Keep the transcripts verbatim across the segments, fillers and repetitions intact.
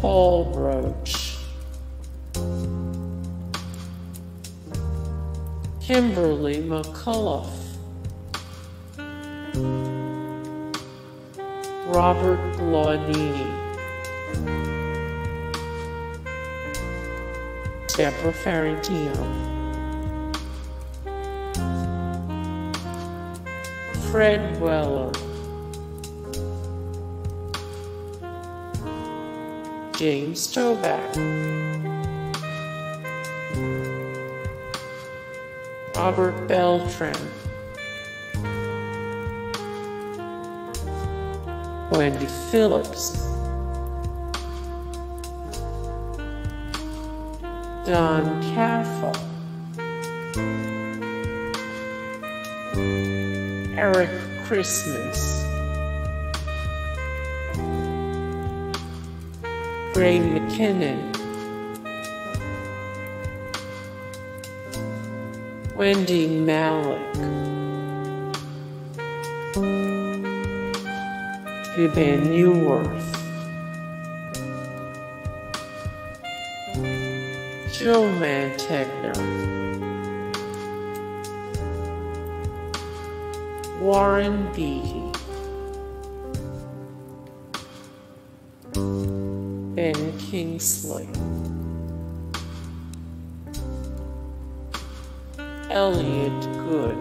Paul Roach, Kimberly McCullough, Robert Glaudini, Deborah Ferrantino, Fred Weller, James Toback, Robert Beltran, Wendy Phillips, Don Caffa, Eric Christmas, Ray McKinnon, Wendy Malik, Vivian Newworth, Joe Mantegner, Warren Beatty, Ben Kingsley, Elliot Good,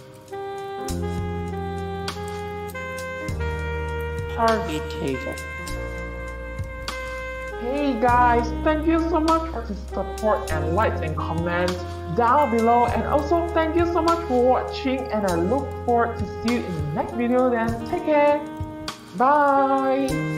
Harvey Keitel. Hey guys, thank you so much for the support and likes and comments down below, and also thank you so much for watching, and I look forward to see you in the next video. Then take care, bye.